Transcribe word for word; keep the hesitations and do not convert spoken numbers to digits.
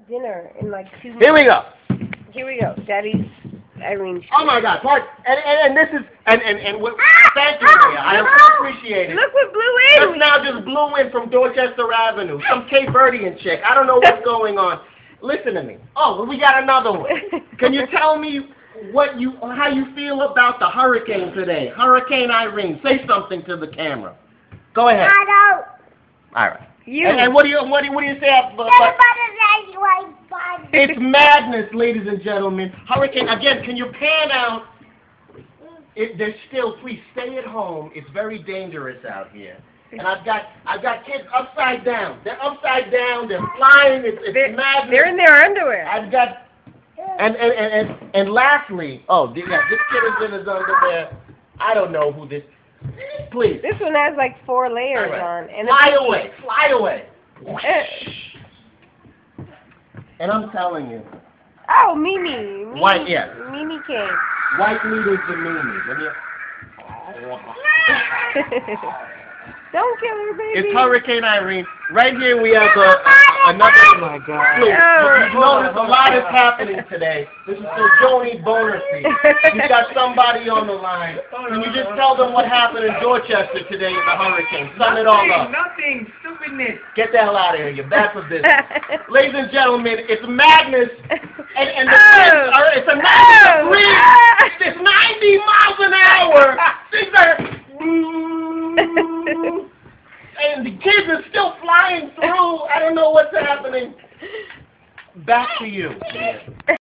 dinner in like two minutes. Here we go. Here we go. Daddy's Irene. Oh my God! Part and, and and this is and and and what, thank you, Leah. I appreciate it. Look what blew in. Just now just blew in from Dorchester Avenue. Some Cape Verdean chick. I don't know what's going on. Listen to me. Oh, well, we got another one. Can you tell me what you how you feel about the hurricane today? Hurricane Irene. Say something to the camera. Go ahead. I don't. All right. You. And, and what do you what do you, what do you say? About, it's madness, ladies and gentlemen. Hurricane again. Can you pan out? It, there's still. Please stay at home. It's very dangerous out here. And I've got I've got kids upside down. They're upside down. They're flying. It's, it's they're, madness. They're in their underwear. I've got and and and and, and lastly, oh yeah, this kid is in his underwear. I don't know who this. Please. This one has like four layers Right. on. And fly it's away, fly away. Uh, And I'm telling you, oh, Mimi. Mimi. White, yeah. Mimi came. white meat is the Mimi. Let me. Don't kill her, baby. It's Hurricane Irene. Right here we have a, another. Oh my God! Please, Oh. you notice a lot is happening today. This is for Joni Bonerseed. She's got somebody on the line. Can you just tell them what happened in Dorchester today in the hurricane? Sum it all up. Nothing. Stupidness. Get the hell out of here. You're bad for business. Ladies and gentlemen, it's madness. And, and the Oh. kids are, it's a madness Oh. of breeze. It's ninety miles an hour. Things are... And the kids are still flying through. I don't know what's happening. Back to you.